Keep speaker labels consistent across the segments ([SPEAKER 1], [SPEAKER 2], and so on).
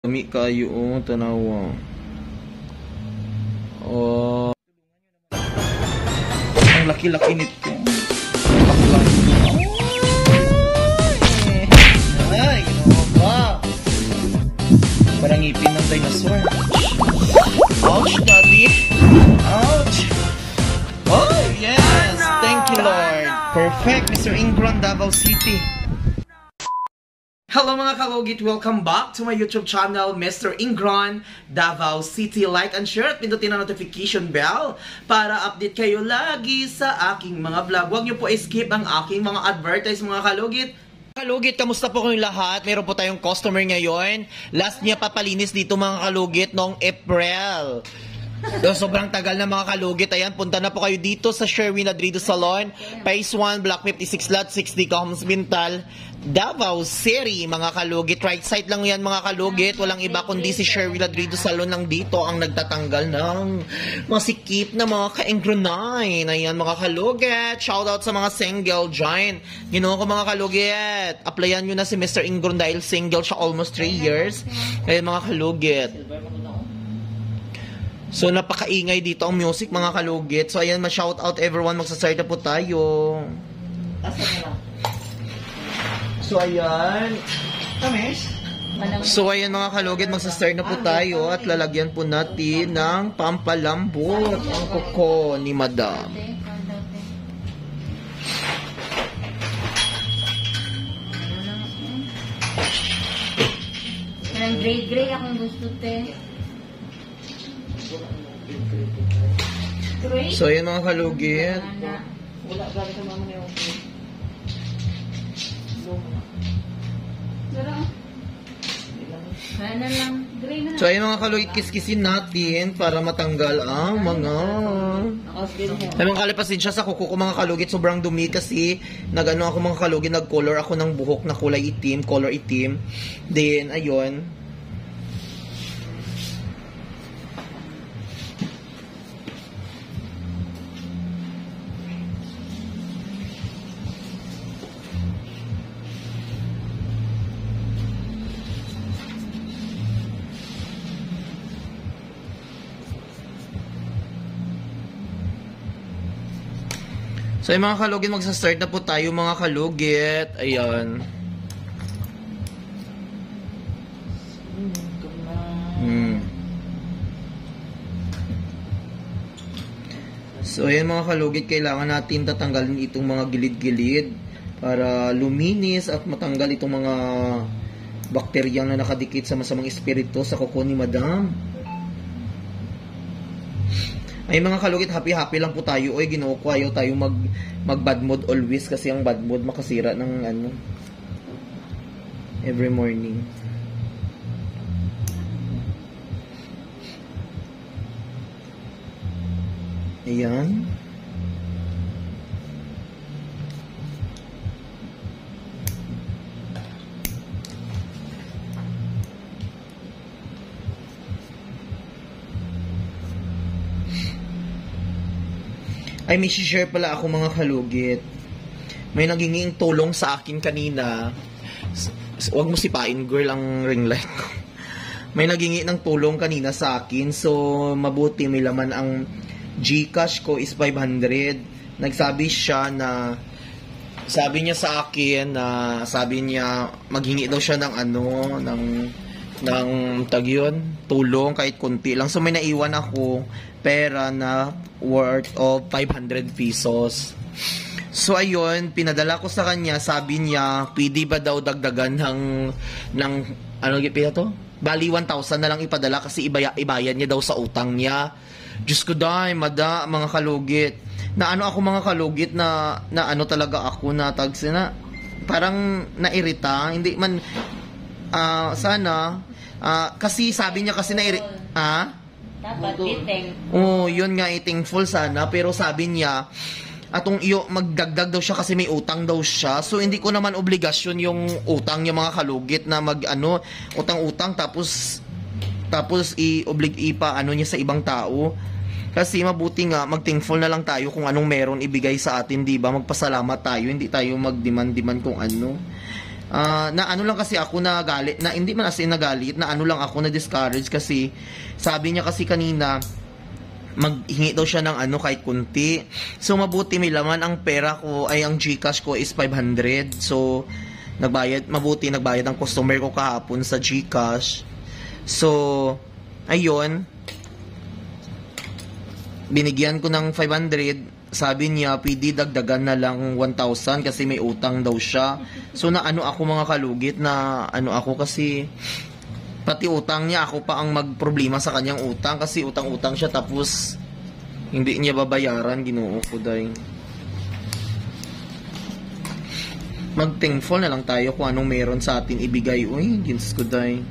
[SPEAKER 1] Kami kayo tanawa. Oh, ang laki-laki nito. Ay, wow. Parang ngipin ng dinosaur. Ouch, daddy. Ouch. Oh, yes. Thank you, Lord. Perfect, Mr. Ingron, Davao City. Hello mga kalugit! Welcome back to my YouTube channel, Mr. Ingron, Davao City. Like and share at pindutin ang notification bell para update kayo lagi sa aking mga vlog. Huwag niyo po skip ang aking mga advertise mga kalugit. Kalugit, kamusta po kayong lahat? Meron po tayong customer ngayon. Last niya papalinis dito mga kalugit noong April. So, sobrang tagal na mga kalugit. Ayan, punta na po kayo dito sa Sherwin Ladrido Salon, Phase 1, Block 56, Lot 60, Coms Bintal, Davao City, mga kalugit. Right side lang yan mga kalugit. Walang iba kundi si Sherwin Ladrido Salon lang dito ang nagtatanggal ng masikip na mga ka-ingronine. Ayan mga kalugit. Shoutout sa mga single dyan. Ginawa ko mga kalugit. Applyan nyo na si Mr. Ingron dahil single siya almost 3 years. Ayan mga kalugit. So, napakaingay dito ang music, mga kalugit. So, ayan, ma-shoutout everyone. Magsasart na po tayo. So, ayan. So, ayan, mga kalugit. Magsasart na po tayo. At lalagyan po natin ng pampalambot ang kuko ni Madam.
[SPEAKER 2] Parang gray-gray akong gusto, te.
[SPEAKER 1] So, ayan mga kalugit.
[SPEAKER 2] Wala, gari ka mama niya. Sana lang. Gray na.
[SPEAKER 1] So, ayan mga kalugit, kiskisin natin para matanggal ang mga... Tamang kalipasin siya sa kuko ko mga kalugit. Sobrang dumi kasi nag-ano ako mga kalugit, nag-color ako ng buhok na kulay itim, color itim. Then, ayun. So, yung mga kalugit, magsa-start na po tayo mga kalugit. Ayan. So, ayan mga kalugit, kailangan natin tatanggalin itong mga gilid-gilid para luminis at matanggal itong mga bakteryang na nakadikit sa masamang espiritu sa kuko ni Madam. Ay mga kalugit, happy-happy lang po tayo. Oy, ginoo ko, ayaw tayo mag bad mood always kasi ang bad mood makasira ng ano every morning. Ayan. Ay, may share pala ako mga kalugit. May naginging tulong sa akin kanina. Huwag mo sipain, girl, ang ring light ko. May nagingi ng tulong kanina sa akin. So, mabuti may laman ang GCash ko is 500. Nagsabi siya na, sabi niya sa akin na, sabi niya, maghingi daw siya ng ano, ng tag yun, tulong kahit konti lang. So, may naiwan ako pera na worth of 500 pesos. So, ayun, pinadala ko sa kanya. Sabi niya, pwede ba daw dagdagan ng ano gipila to? Bali, 1,000 na lang ipadala kasi ibayad niya daw sa utang niya. Diyos ko dahil, mga kalugit. Na ano ako mga kalugit na ano talaga ako na tagsi na parang nairita. Hindi man, sana, kasi sabi niya kasi
[SPEAKER 2] dapat iteng.
[SPEAKER 1] Oh, yun nga, thankful sana. Pero sabi niya, atong iyo, magdagdag daw siya kasi may utang daw siya. So, hindi ko naman obligasyon yung utang niya mga kalugit na utang-utang tapos ano niya sa ibang tao. Kasi mabuti nga, mag-thankful na lang tayo kung anong meron ibigay sa atin, di ba? Magpasalamat tayo, hindi tayo mag-demand kung ano. Na ano lang kasi ako na galit, na hindi man as in nagalit, na ano lang ako na discourage kasi sabi niya kasi kanina maghingi daw siya ng ano kahit kunti. So mabuti may laman ang pera ko ay ang GCash ko is 500. So mabuti nagbayad ang customer ko kahapon sa GCash. So ayun, binigyan ko ng 500. Sabi niya, pwede dagdagan na lang 1,000 kasi may utang daw siya. So na ano ako mga kalugit na ano ako kasi pati utang niya ako pa ang magproblema sa kanyang utang kasi utang-utang siya tapos hindi niya babayaran. Ginoo ko day. Mag-thankful na lang tayo kung anong meron sa atin ibigay. Uy, Diyos ko day.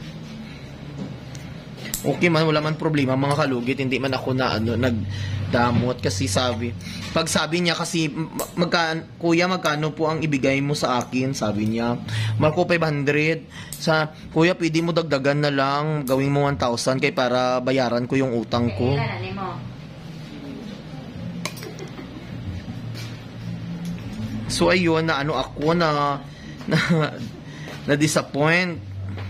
[SPEAKER 1] Okay man, wala man problema mga kalugit, hindi man ako na ano, nagdamot kasi pag sabi niya kasi, kuya magkano po ang ibigay mo sa akin, sabi niya, Marco 500, kuya pwede mo dagdagan na lang, gawin mo 1,000 kay para bayaran ko yung utang ko. So ayun, na ano ako na disappoint.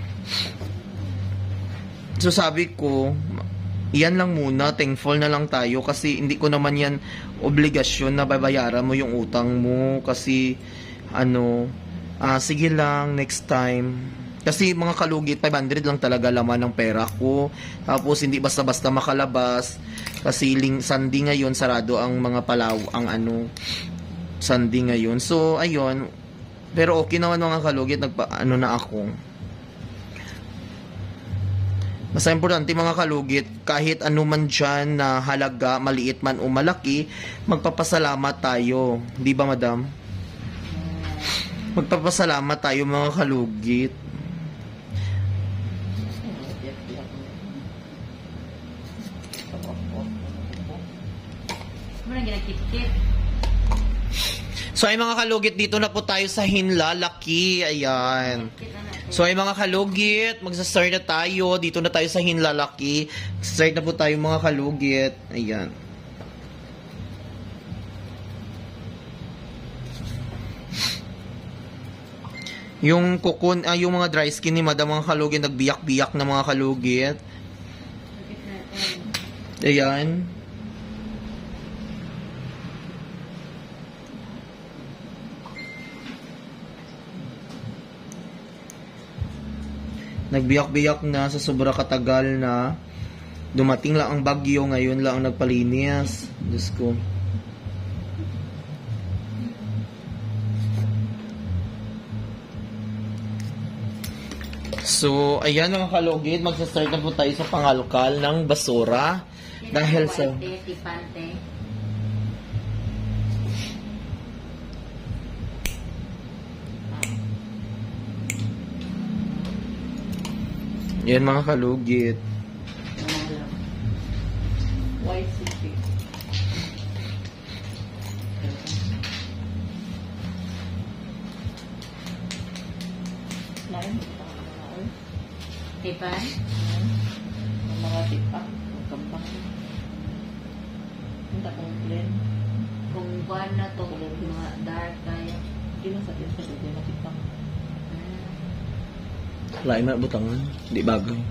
[SPEAKER 1] So sabi ko, yan lang muna, thankful na lang tayo kasi hindi ko naman yan obligasyon na babayaran mo yung utang mo kasi sige lang next time. Kasi mga kalugit, 500 lang talaga laman ng pera ko. Tapos hindi basta-basta makalabas kasi Sunday ngayon, sarado ang mga Sunday ngayon. So ayun, pero okay naman mga kalugit, na ako. Basta importante mga kalugit, kahit ano man dyan na halaga, maliit man o malaki, magpapasalamat tayo. Di ba, madam? Magpapasalamat tayo mga kalugit. So ay mga kalugit, dito na po tayo sa Hinlalaki. Ayan. So ay mga kalugit, magsa-start na tayo. Dito na tayo sa Hinlalaki. Start na po tayo mga kalugit. Ayan. Yung yung mga dry skin ni madam mga kalugit, nagbiyak-biyak na mga kalugit. Ayan. Nagbiyak-biyak na sa sobra katagal na. Dumating lang ang bagyo, ngayon lang ang nagpalinis. Diyos ko. So, ayan mga kalugit, magsa-start na po tayo sa pangalkal ng basura. Dahil sa... Yan mga kalugit.
[SPEAKER 2] White city. Lain? Tipan? Mga tipan. Magkambang. Hindi akong clean. Kung buwan na to, mga dark kaya. Hindi na sa tiyan sa doon na tipan.
[SPEAKER 1] Lain man butangan, di bagay.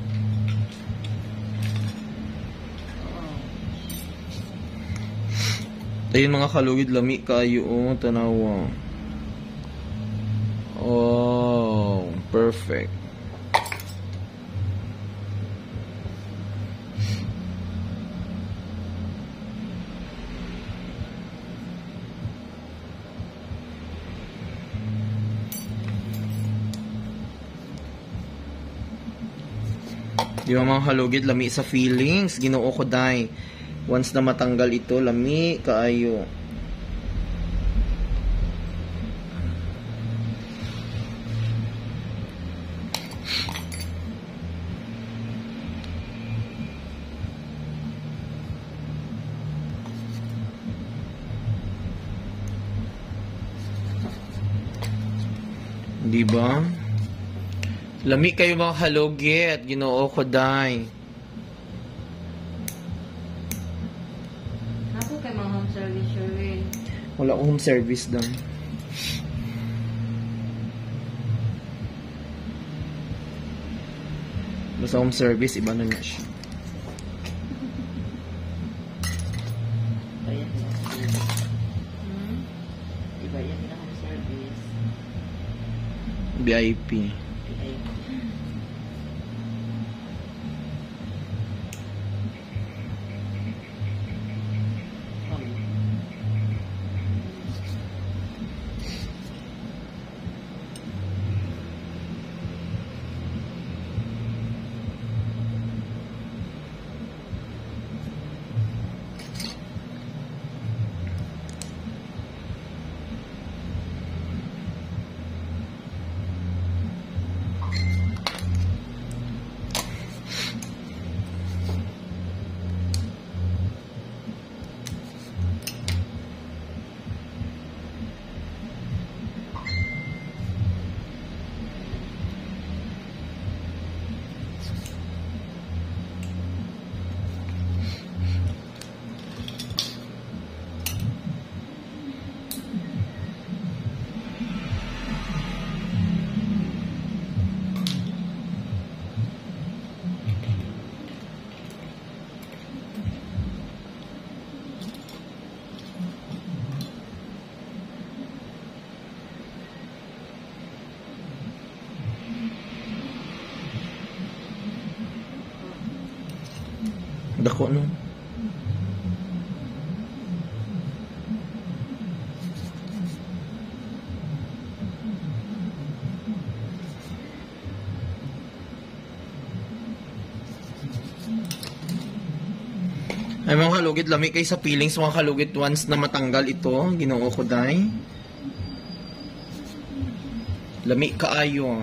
[SPEAKER 1] Ayun mga kalugid, lami kayo, tanawa. Oh, perfect. Di ba mga kalugid, lami sa feelings, Ginoo ko day. Once na matanggal ito, lami kaayo. Di ba? Lami kayo mga kalugit, Ginoo ko day.
[SPEAKER 2] Ako kay mga home service rin.
[SPEAKER 1] Wala akong home service daw. Basta home service, iba na niya siya.
[SPEAKER 2] Iba yan lang. Iba yan lang ang service.
[SPEAKER 1] VIP.
[SPEAKER 2] Ay,
[SPEAKER 1] Dako, no? Ay mga kalugit, lami kay sa feelings mga kalugit once na matanggal ito, Ginoo ko day. Lami kaayo.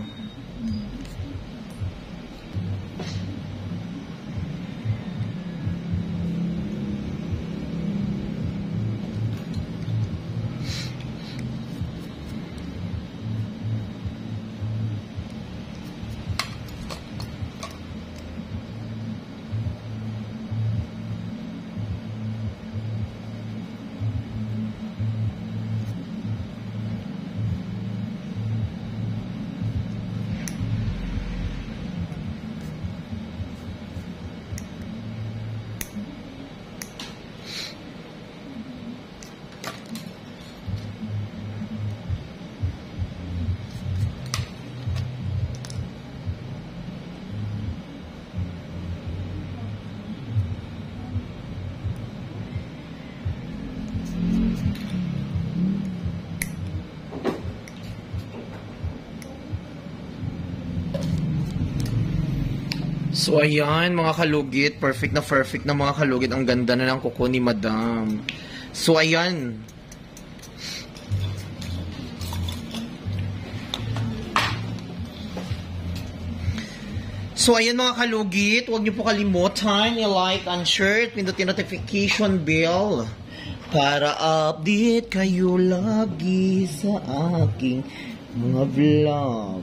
[SPEAKER 1] So ayan mga kalugit, perfect na mga kalugit. Ang ganda na ng kuko ni Madam. So ayan. So ayan mga kalugit, huwag niyo po kalimutan i-like and share, pindutin notification bell para update kayo lagi sa aking mga vlog.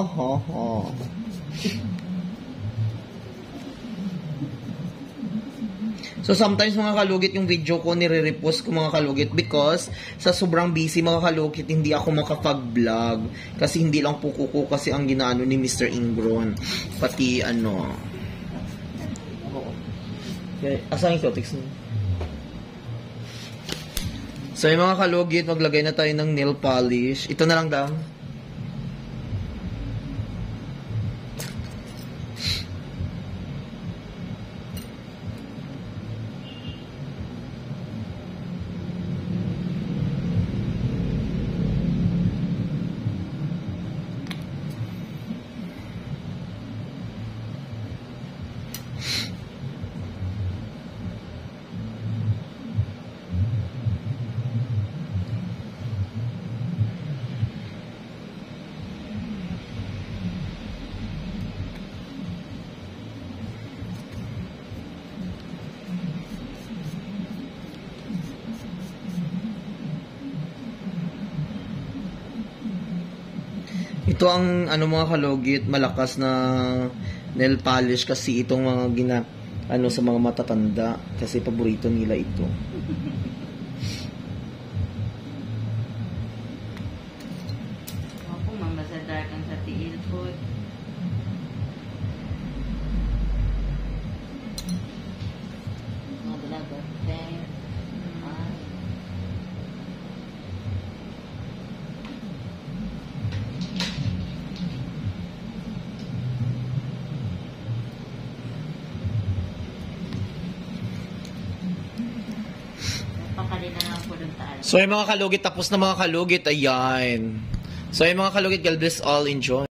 [SPEAKER 1] So sometimes mga kalugit yung video ko nire-repost ko mga kalugit because sa sobrang busy mga kalugit hindi ako makapag-vlog kasi hindi lang po kuko kasi ang ginaano ni Mr. Ingron pati ano. Okay, asan yung topics mo? So yung mga kalugit, maglagay na tayo ng nail polish. Ito na lang daw. Ito ang ano mga kalugit, malakas na nail polish kasi itong mga ano sa mga matatanda kasi paborito nila ito.
[SPEAKER 2] ako mamasadar kang sa tiil po. kanina na po ng tayo.
[SPEAKER 1] So yung mga kalugit, tapos na mga kalugit, ayan. So yung mga kalugit, God bless all, enjoy.